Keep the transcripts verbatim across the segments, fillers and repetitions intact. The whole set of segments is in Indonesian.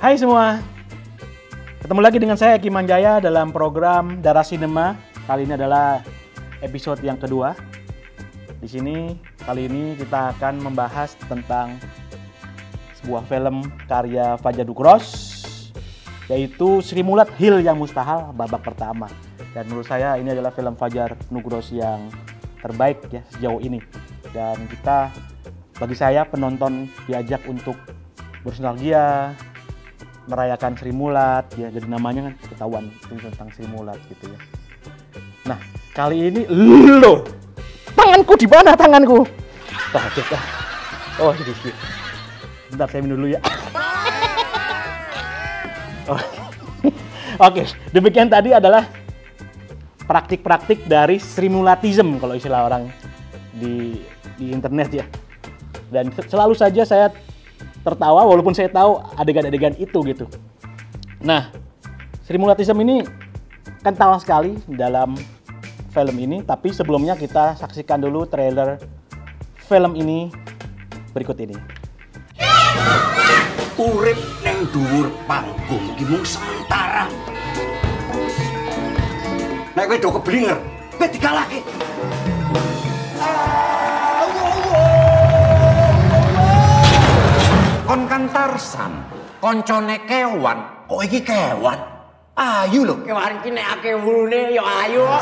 Hai semua, ketemu lagi dengan saya Eki Manjaya dalam program Dara Cinema. Kali ini adalah episode yang kedua. Di sini kali ini kita akan membahas tentang sebuah film karya Fajar Nugros, yaitu Sri Mulat Hil yang Mustahil babak pertama. Dan menurut saya ini adalah film Fajar Nugros yang terbaik ya sejauh ini. Dan kita, bagi saya penonton, diajak untuk bernostalgia, merayakan Sri Mulat ya, jadi namanya kan ketahuan tentang Sri Mulat gitu ya. Nah, kali ini loh, tanganku di mana tanganku? Oh, kita. Oh, sedikit. Bentar saya minum dulu ya. Oh. Oke, demikian tadi adalah praktik-praktik dari Sri Mulatism kalau istilah orang di di internet ya. Dan selalu saja saya tertawa walaupun saya tahu adegan-adegan itu gitu. Nah, Sri Mulatism ini kental sekali dalam film ini, tapi sebelumnya kita saksikan dulu trailer film ini berikut ini. Urip neng dhuwur panggung iki mung sementara. Nek kowe do keblinger, kowe dikalahke. Kon kan Tarsan, koncone kewan, kok iki kewan? Ayu lho, kewan iki nek akeh wulune ya ayu kok.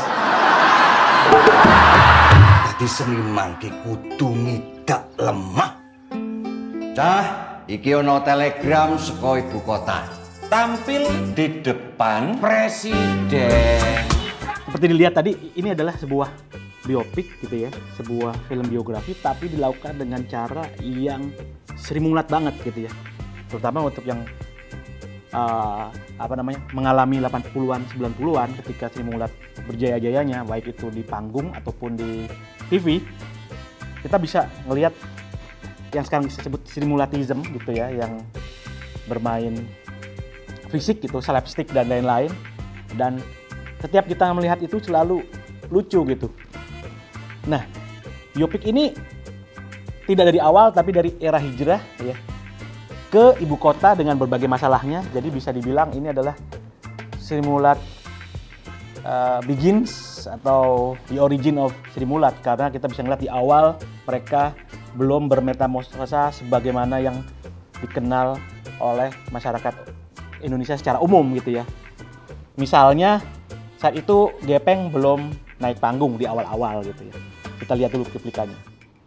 Dadi seniman ki kudu ngidak lemah. Cah, iki ono telegram saka ibu kota. Tampil di depan presiden. Seperti dilihat tadi, ini adalah sebuah biopik gitu ya, sebuah film biografi tapi dilakukan dengan cara yang Sri Mulat banget gitu ya. Terutama untuk yang uh, apa namanya mengalami delapan puluhan sembilan puluhan ketika Sri Mulat berjaya-jayanya, baik itu di panggung ataupun di T V, kita bisa ngelihat yang sekarang disebut Sri Mulatism gitu ya, yang bermain fisik gitu, slapstick dan lain-lain. Dan setiap kita melihat itu selalu lucu gitu. Nah, biopik ini tidak dari awal tapi dari era hijrah ya ke ibu kota dengan berbagai masalahnya. Jadi bisa dibilang ini adalah Sri Mulat uh, Begins atau The Origin of Sri Mulat, karena kita bisa melihat di awal mereka belum bermetamorfosa sebagaimana yang dikenal oleh masyarakat Indonesia secara umum gitu ya. Misalnya saat itu Gepeng belum naik panggung di awal-awal gitu ya. Kita lihat dulu cuplikannya.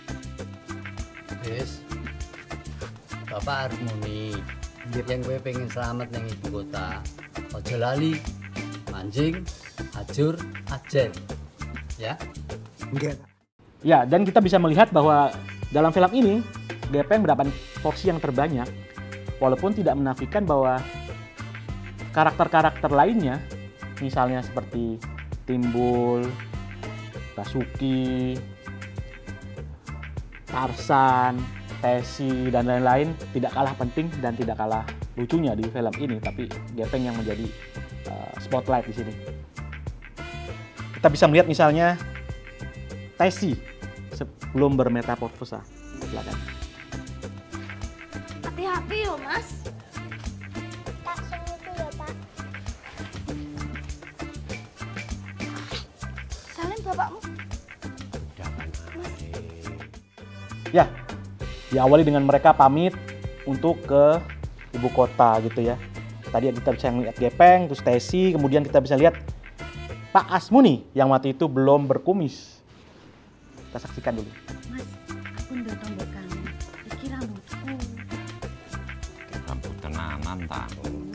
Wis, Bapak Harmoni, yang gue pengen selamat nang ibu kota. Ojo lali, mancing, ajur, ajen, ya? Enggak. Ya, dan kita bisa melihat bahwa dalam film ini Gepeng mendapat porsi yang terbanyak, walaupun tidak menafikan bahwa karakter-karakter lainnya, misalnya seperti Timbul, Basuki, Tarsan, Tesi, dan lain-lain tidak kalah penting dan tidak kalah lucunya di film ini, tapi Gepeng yang menjadi uh, spotlight di sini. Kita bisa melihat misalnya Tesi sebelum bermetamorfosa. Silakan. Hati-hati yo, Mas. Tak semutu ya, Pak. Salim bapakmu. Ya, diawali dengan mereka pamit untuk ke ibu kota gitu ya. Tadi kita bisa melihat Gepeng, terus Tesi, kemudian kita bisa lihat Pak Asmuni yang waktu itu belum berkumis. Kita saksikan dulu. Mas, aku ndak tombok kangen. Iki rambutku. Rambut tenanan tak.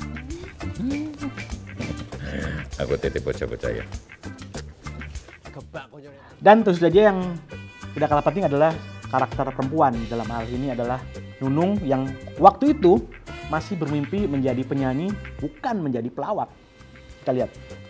Aku titip bocah-bocah ya. Dan tentu saja yang tidak kalah penting adalah karakter perempuan. Dalam hal ini adalah Nunung yang waktu itu masih bermimpi menjadi penyanyi, bukan menjadi pelawak. Kita lihat.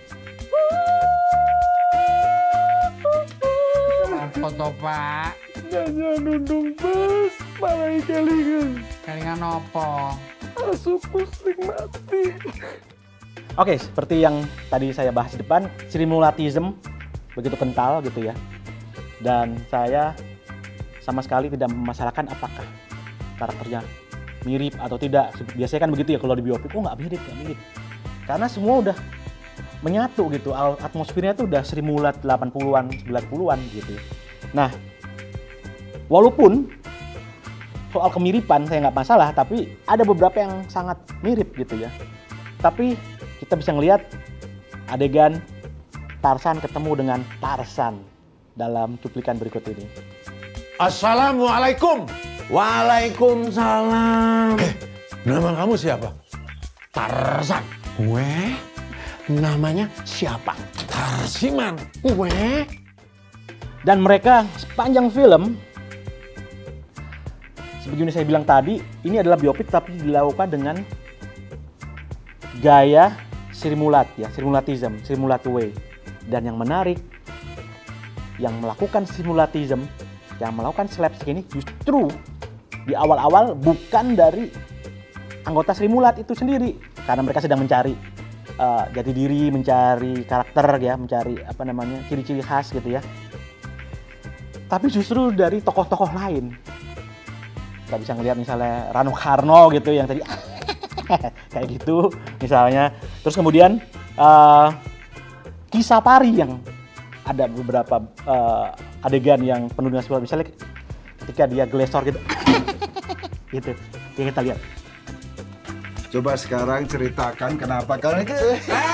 Foto Pak. Nyanyi Nunung bos, malah kelingan. Kelingan apa? Asuku sing mati. Oke, seperti yang tadi saya bahas di depan, Sri Mulatism begitu kental gitu ya. Dan saya sama sekali tidak memasalahkan apakah karakternya mirip atau tidak. Biasanya kan begitu ya kalau di biopik, oh nggak mirip, nggak mirip. Karena semua udah menyatu gitu, atmosfernya tuh udah Sri Mulat delapan puluhan, sembilan puluhan gitu. Nah, walaupun soal kemiripan saya nggak masalah, tapi ada beberapa yang sangat mirip gitu ya. Tapi kita bisa ngelihat adegan Tarzan ketemu dengan Tarzan dalam cuplikan berikut ini. Assalamualaikum. Waalaikumsalam. Eh, nama kamu siapa? Tarzan. Gue. Namanya siapa? Tarsiman. Gue. Dan mereka sepanjang film, sebagaimana saya bilang tadi, ini adalah biopik tapi dilakukan dengan gaya Sri Mulat ya, Sri Mulatism, Sri Mulat way. Dan yang menarik, yang melakukan Sri Mulatism, yang melakukan slapstick ini justru di awal-awal bukan dari anggota Sri Mulat itu sendiri, karena mereka sedang mencari uh, jati diri, mencari karakter ya, mencari apa namanya ciri-ciri khas gitu ya. Tapi justru dari tokoh-tokoh lain. Kita bisa ngelihat misalnya Rano Karno gitu yang tadi kayak gitu misalnya. Terus kemudian uh, Ki Sapari yang ada beberapa uh, adegan yang penuh dengan suara, misalnya ketika dia glesor gitu. Gitu, ya kita lihat. Coba sekarang ceritakan kenapa kalian itu.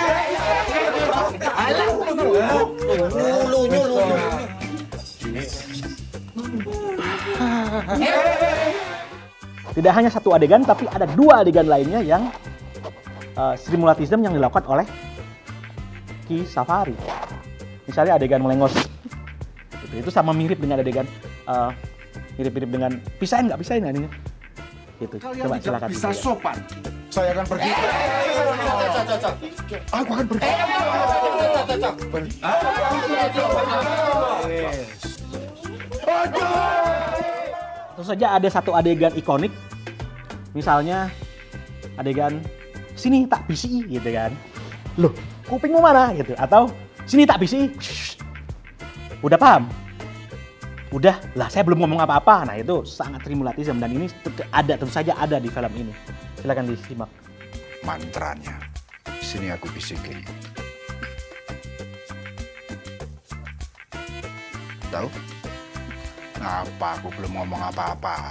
Tidak hanya satu adegan, tapi ada dua adegan lainnya yang uh, Sri Mulatism yang dilakukan oleh Ki Sapari. Misalnya adegan melengos. Itu, itu sama mirip dengan adegan uh, mirip-mirip dengan pisahin nggak pisahin nggak ini? Gitu. Kalian Coba tidak silakan. bisa sopan. Saya akan pergi. Aku akan pergi. Tentu saja ada satu adegan ikonik. Misalnya adegan sini tak bisi gitu kan. Loh, kupingmu mana gitu, atau sini tak bisi. Shh. Udah paham? Udah lah, saya belum ngomong apa-apa. Nah itu sangat Sri Mulatism dan ini ada, tentu saja ada di film ini. Silakan disimak. Mantranya. Sini aku bisikin. Tahu? Apa aku belum ngomong apa-apa?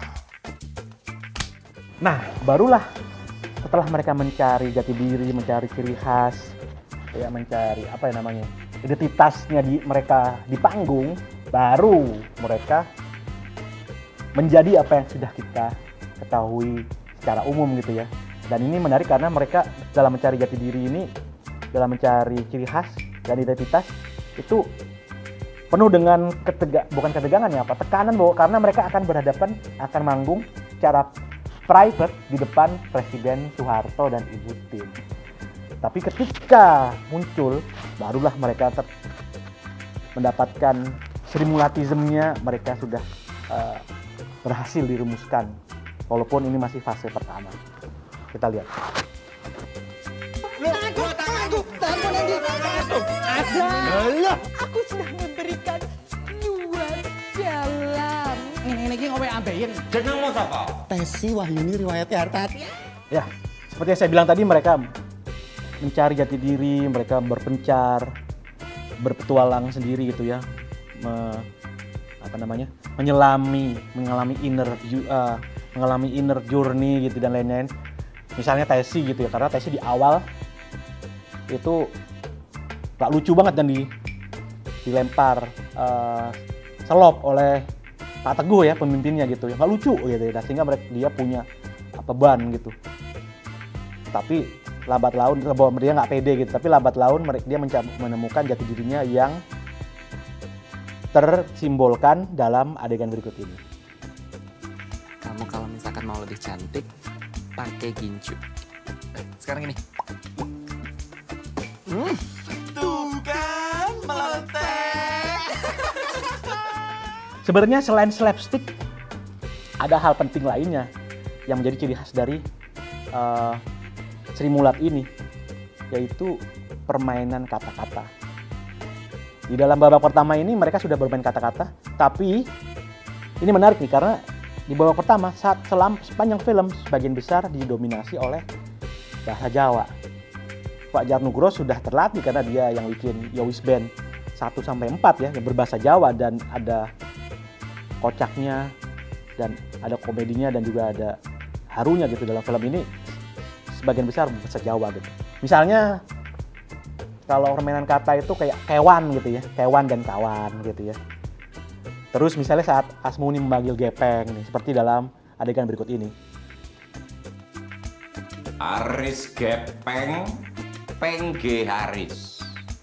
Nah, barulah setelah mereka mencari jati diri, mencari ciri khas, ya mencari apa ya namanya, identitasnya di mereka di panggung, baru mereka menjadi apa yang sudah kita ketahui secara umum gitu ya. Dan ini menarik karena mereka dalam mencari jati diri ini, dalam mencari ciri khas dan identitas itu penuh dengan ketega, bukan ketegangan ya apa, tekanan bahwa karena mereka akan berhadapan, akan manggung secara private di depan Presiden Soeharto dan Ibu Tien. Tapi ketika muncul, barulah mereka ter- mendapatkan Sri Mulatismnya, mereka sudah uh, berhasil dirumuskan. Walaupun ini masih fase pertama. Kita lihat. Aku sudah memberikan dua jalan. Ini iki ngowe ambeien. Jenengmu sapa? Tesi Wahyuni riwayat Hartati. Ya, seperti yang saya bilang tadi, mereka mencari jati diri, mereka berpencar, berpetualang sendiri gitu ya. Me, apa namanya? Menyelami, mengalami inner uh, mengalami inner journey gitu dan lain-lain. Misalnya Tesi gitu ya, karena Tesi di awal itu gak lucu banget dan di, dilempar uh, selop oleh Pak Teguh ya, pemimpinnya gitu ya, gak lucu gitu ya, sehingga mereka, dia punya beban gitu. Tapi lambat laun, bahwa dia nggak pede gitu, tapi lambat laun mereka dia menemukan jati dirinya yang tersimbolkan dalam adegan berikut ini. Kamu kalau misalkan mau lebih cantik, pakai gincu. Eh, sekarang ini. Hmm. Tuh kan, meletek. Sebenarnya selain slapstick, ada hal penting lainnya yang menjadi ciri khas dari uh, Sri Mulat ini, yaitu permainan kata-kata. Di dalam babak pertama ini mereka sudah bermain kata-kata, tapi ini menarik nih karena di babak pertama saat selam sepanjang film sebagian besar didominasi oleh bahasa Jawa. Pak Jarnugro sudah terlatih karena dia yang bikin Yowis Band satu sampai empat ya, yang berbahasa Jawa dan ada kocaknya dan ada komedinya dan juga ada harunya gitu dalam film ini sebagian besar bahasa Jawa gitu. Misalnya kalau permainan kata itu kayak kewan gitu ya, kewan dan kawan gitu ya. Terus misalnya saat Asmuni memanggil Gepeng nih, seperti dalam adegan berikut ini. Haris Gepeng, Pengge Haris.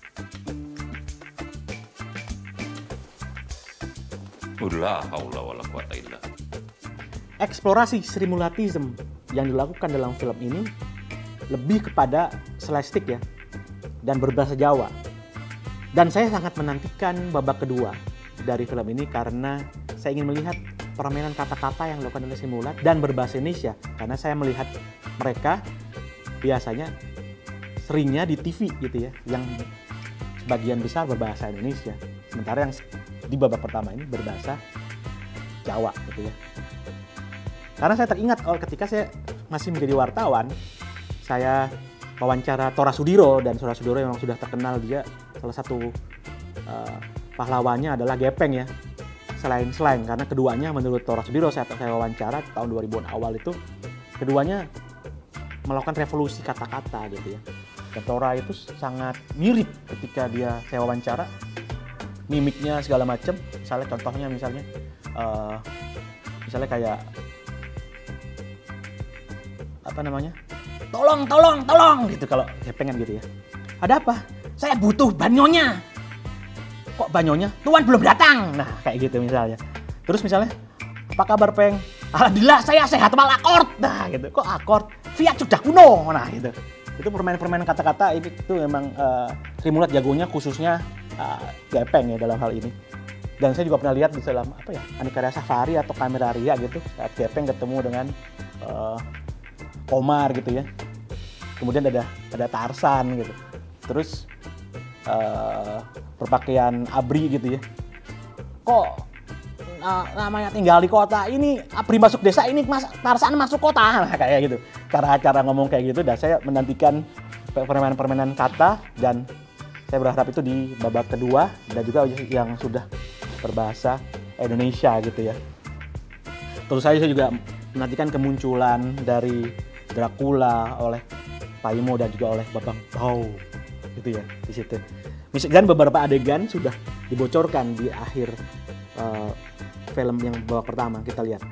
Ulah haula wala quwata illa. Eksplorasi Sri Mulatism yang dilakukan dalam film ini lebih kepada slapstick ya dan berbahasa Jawa. Dan saya sangat menantikan babak kedua dari film ini karena saya ingin melihat permainan kata-kata yang dilakukan oleh Sri Mulat dan berbahasa Indonesia. Karena saya melihat mereka biasanya seringnya di T V gitu ya, yang sebagian besar berbahasa Indonesia. Sementara yang di babak pertama ini berbahasa Jawa gitu ya. Karena saya teringat oh, ketika saya masih menjadi wartawan, saya wawancara Tora Sudiro, dan Tora Sudiro memang sudah terkenal, dia salah satu uh, pahlawannya adalah Gepeng ya, selain slang, karena keduanya menurut Tora Sudiro saat saya wawancara tahun dua ribuan awal itu, keduanya melakukan revolusi kata-kata gitu ya. Dan Tora itu sangat mirip ketika dia saya wawancara, mimiknya segala macam. Misalnya contohnya misalnya, uh, misalnya kayak apa namanya? Tolong, tolong, tolong gitu kalau Gepeng kan gitu ya. Ada apa? Saya butuh banyonya. Kok banyonya? Tuan belum datang. Nah, kayak gitu misalnya. Terus misalnya, apa kabar Peng? Alhamdulillah saya sehat malah akord. Nah, gitu. Kok akord? Fiat sudah kuno. Nah, gitu. Itu permainan-permainan kata-kata itu, itu memang uh, Sri Mulat jagonya, khususnya uh, Gepeng ya dalam hal ini. Dan saya juga pernah lihat di dalam apa ya, Aneka Ria Safari atau Kamera Ria gitu, saat Gepeng ketemu dengan uh, Komar gitu ya. Kemudian ada ada Tarsan gitu. Terus uh, berpakaian abri gitu ya. Kok uh, namanya tinggal di kota ini, abri masuk desa ini, mas Tarsan masuk kota, nah, kayak gitu. Cara-cara ngomong kayak gitu, dan saya menantikan permainan-permainan kata, dan saya berharap itu di babak kedua dan juga yang sudah berbahasa Indonesia gitu ya. Terus saya juga menantikan kemunculan dari Dracula oleh Paimo dan juga oleh Babang Bau gitu ya di situ. Dan beberapa adegan sudah dibocorkan di akhir uh, film yang babak pertama, kita lihat.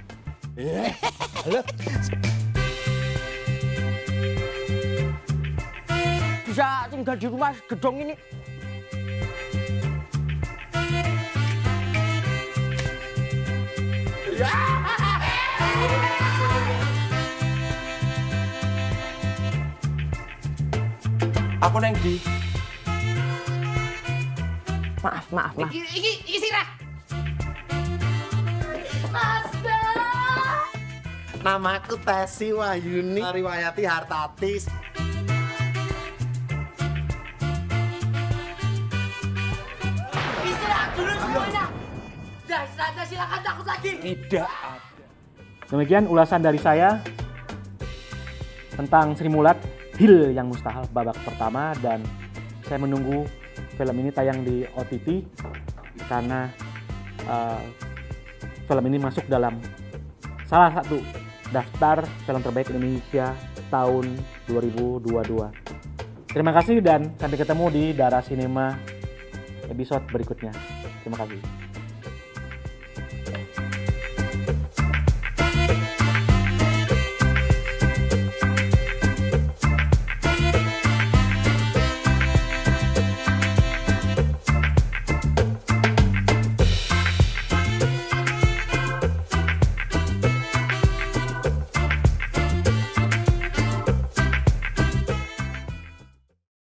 Bisa tinggal di rumah gedong ini. Aku neng di. Maaf, maaf, maaf. Iki, iki, iki sirah. Asta. Namaku Tesi Wahyuni, riwayati Hartatis. Istirahat dulu semuanya. Dah, istirahat, silakan takut lagi. Tidak ada. Demikian ulasan dari saya tentang Sri Mulat Hil yang Mustahil babak pertama, dan saya menunggu film ini tayang di O T T karena uh, film ini masuk dalam salah satu daftar film terbaik Indonesia tahun dua ribu dua puluh dua. Terima kasih dan sampai ketemu di Dara Cinema episode berikutnya. Terima kasih.